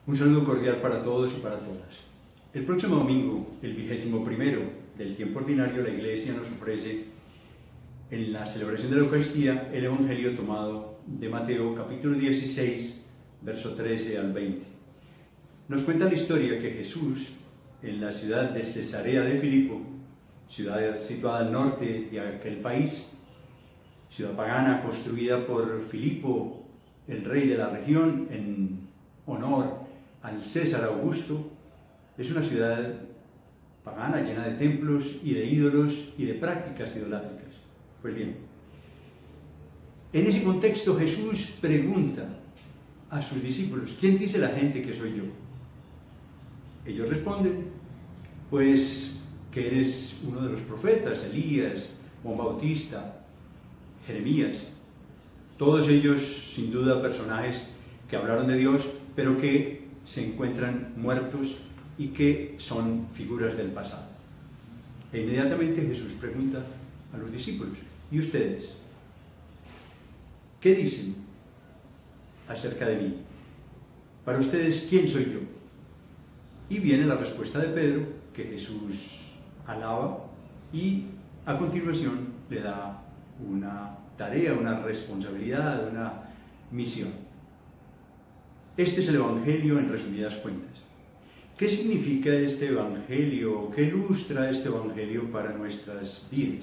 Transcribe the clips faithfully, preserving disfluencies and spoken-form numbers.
Un saludo cordial para todos y para todas. El próximo domingo, el vigésimo primero del tiempo ordinario, la Iglesia nos ofrece en la celebración de la Eucaristía el Evangelio tomado de Mateo capítulo dieciséis, verso trece al veinte. Nos cuenta la historia que Jesús, en la ciudad de Cesarea de Filipo, ciudad situada al norte de aquel país, ciudad pagana construida por Filipo, el rey de la región, en honor al César Augusto, es una ciudad pagana llena de templos y de ídolos y de prácticas idolátricas. Pues bien, en ese contexto Jesús pregunta a sus discípulos: ¿quién dice la gente que soy yo? Ellos responden: pues que eres uno de los profetas, Elías, Juan Bautista, Jeremías. Todos ellos, sin duda, personajes que hablaron de Dios, pero que se encuentran muertos y que son figuras del pasado. E inmediatamente Jesús pregunta a los discípulos: ¿y ustedes? ¿Qué dicen acerca de mí? Para ustedes, ¿quién soy yo? Y viene la respuesta de Pedro, que Jesús alaba y a continuación le da una tarea, una responsabilidad, una misión. Este es el Evangelio en resumidas cuentas. ¿Qué significa este Evangelio? ¿Qué ilustra este Evangelio para nuestras vidas?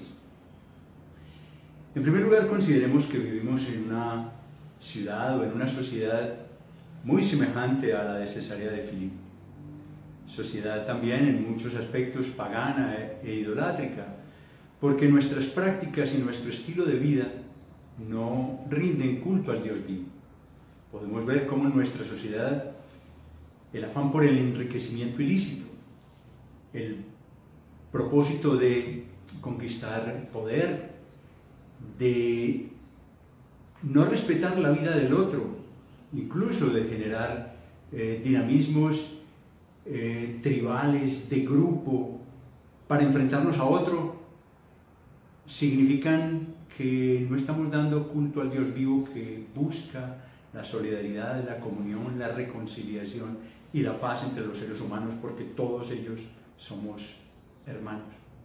En primer lugar, consideremos que vivimos en una ciudad o en una sociedad muy semejante a la de Cesarea de Filipo. Sociedad también en muchos aspectos pagana e idolátrica, porque nuestras prácticas y nuestro estilo de vida no rinden culto al Dios vivo. Podemos ver cómo en nuestra sociedad el afán por el enriquecimiento ilícito, el propósito de conquistar poder, de no respetar la vida del otro, incluso de generar eh, dinamismos eh, tribales, de grupo, para enfrentarnos a otro, significan que no estamos dando culto al Dios vivo que busca la solidaridad, la comunión, la reconciliación y la paz entre los seres humanos, porque todos ellos somos hermanos.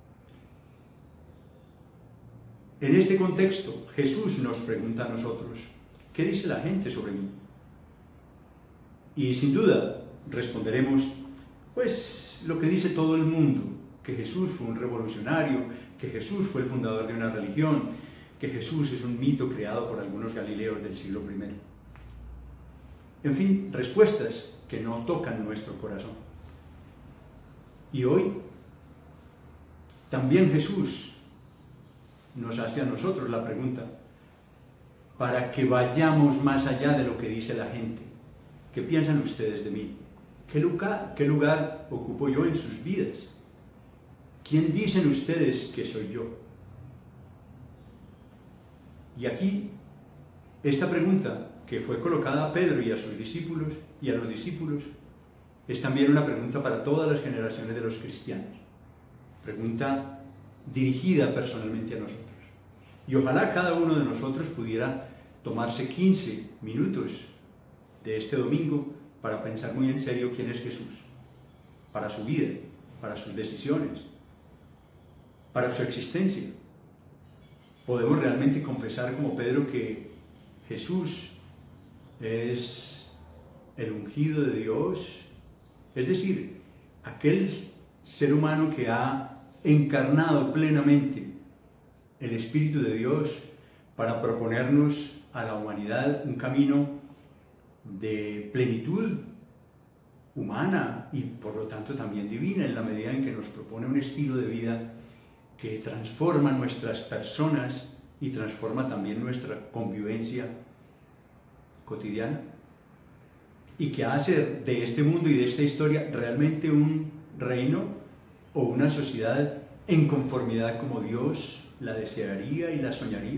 En este contexto, Jesús nos pregunta a nosotros: ¿qué dice la gente sobre mí? Y sin duda responderemos: pues lo que dice todo el mundo, que Jesús fue un revolucionario, que Jesús fue el fundador de una religión, que Jesús es un mito creado por algunos galileos del siglo primero. En fin, respuestas que no tocan nuestro corazón. Y hoy, también Jesús nos hace a nosotros la pregunta, para que vayamos más allá de lo que dice la gente. ¿Qué piensan ustedes de mí? ¿Qué lugar, qué lugar ocupo yo en sus vidas? ¿Quién dicen ustedes que soy yo? Y aquí, esta pregunta que fue colocada a Pedro y a sus discípulos y a los discípulos, es también una pregunta para todas las generaciones de los cristianos. Pregunta dirigida personalmente a nosotros. Y ojalá cada uno de nosotros pudiera tomarse quince minutos de este domingo para pensar muy en serio quién es Jesús, para su vida, para sus decisiones, para su existencia. Podemos realmente confesar como Pedro que Jesús es el ungido de Dios, es decir, aquel ser humano que ha encarnado plenamente el Espíritu de Dios para proponernos a la humanidad un camino de plenitud humana y por lo tanto también divina, en la medida en que nos propone un estilo de vida que transforma nuestras personas y transforma también nuestra convivencia cotidiana, y que hace de este mundo y de esta historia realmente un reino o una sociedad en conformidad como Dios la desearía y la soñaría.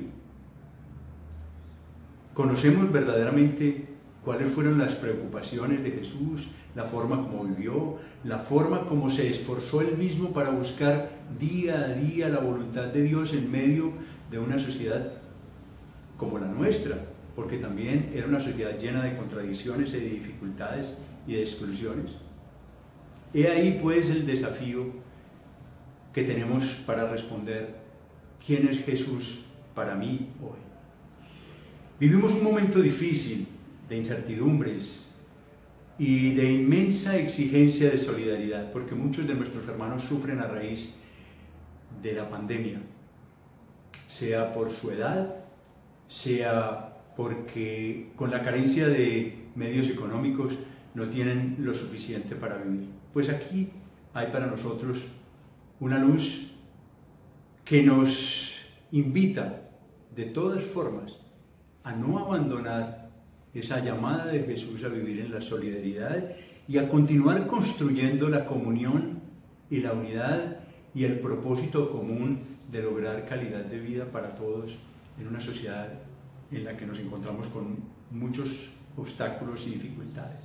¿Conocemos verdaderamente cuáles fueron las preocupaciones de Jesús, la forma como vivió, la forma como se esforzó él mismo para buscar día a día la voluntad de Dios en medio de una sociedad como la nuestra, porque también era una sociedad llena de contradicciones y de dificultades y de exclusiones. He ahí pues el desafío que tenemos para responder: ¿quién es Jesús para mí hoy? Vivimos un momento difícil de incertidumbres y de inmensa exigencia de solidaridad, porque muchos de nuestros hermanos sufren a raíz de la pandemia, sea por su edad, sea porque con la carencia de medios económicos no tienen lo suficiente para vivir. Pues aquí hay para nosotros una luz que nos invita de todas formas a no abandonar esa llamada de Jesús a vivir en la solidaridad y a continuar construyendo la comunión y la unidad y el propósito común de lograr calidad de vida para todos en una sociedad en la que nos encontramos con muchos obstáculos y dificultades.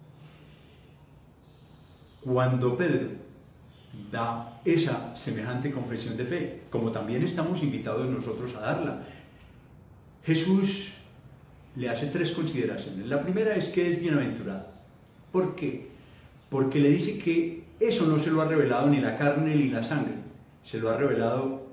Cuando Pedro da esa semejante confesión de fe, como también estamos invitados nosotros a darla, Jesús le hace tres consideraciones. La primera es que es bienaventurado. ¿Por qué? Porque le dice que eso no se lo ha revelado ni la carne ni la sangre, se lo ha revelado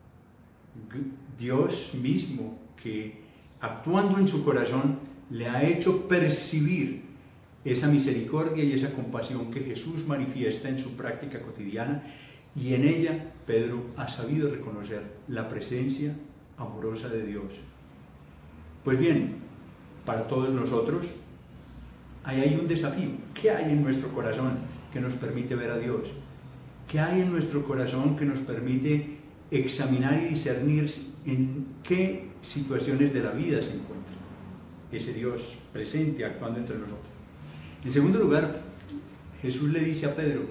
Dios mismo, que actuando en su corazón le ha hecho percibir esa misericordia y esa compasión que Jesús manifiesta en su práctica cotidiana, y en ella Pedro ha sabido reconocer la presencia amorosa de Dios. Pues bien, para todos nosotros hay ahí un desafío. ¿Qué hay en nuestro corazón que nos permite ver a Dios? ¿Qué hay en nuestro corazón que nos permite examinar y discernir en qué situaciones de la vida se encuentra ese Dios presente actuando entre nosotros? En segundo lugar, Jesús le dice a Pedro: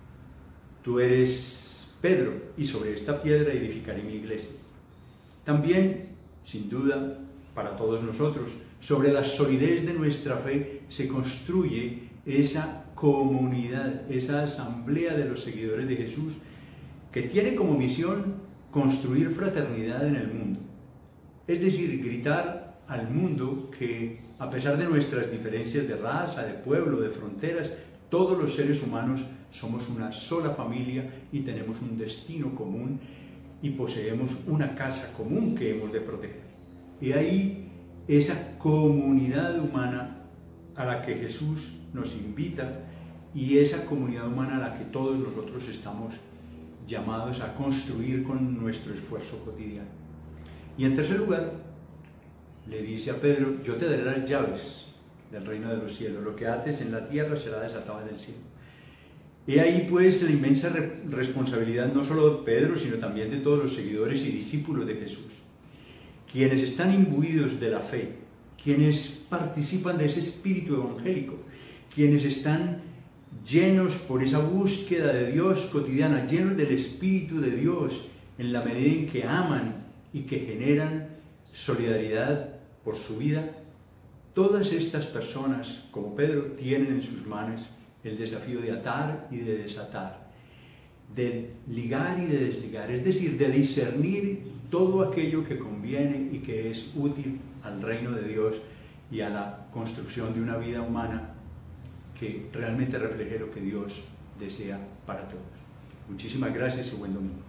tú eres Pedro, y sobre esta piedra edificaré mi iglesia. También, sin duda, para todos nosotros, sobre la solidez de nuestra fe se construye esa comunidad, esa asamblea de los seguidores de Jesús, que tiene como misión construir fraternidad en el mundo. Es decir, gritar al mundo que, a pesar de nuestras diferencias de raza, de pueblo, de fronteras, todos los seres humanos somos una sola familia y tenemos un destino común y poseemos una casa común que hemos de proteger. Y ahí esa comunidad humana a la que Jesús nos invita, y esa comunidad humana a la que todos nosotros estamos llamados a construir con nuestro esfuerzo cotidiano. Y en tercer lugar, le dice a Pedro: yo te daré las llaves del reino de los cielos, lo que ates en la tierra será desatado en el cielo. He ahí pues la inmensa re responsabilidad no solo de Pedro, sino también de todos los seguidores y discípulos de Jesús, quienes están imbuidos de la fe, quienes participan de ese espíritu evangélico, quienes están llenos por esa búsqueda de Dios cotidiana, llenos del Espíritu de Dios, en la medida en que aman y que generan solidaridad por su vida. Todas estas personas, como Pedro, tienen en sus manos el desafío de atar y de desatar, de ligar y de desligar, es decir, de discernir todo aquello que conviene y que es útil al reino de Dios y a la construcción de una vida humana que realmente refleje lo que Dios desea para todos. Muchísimas gracias y buen domingo.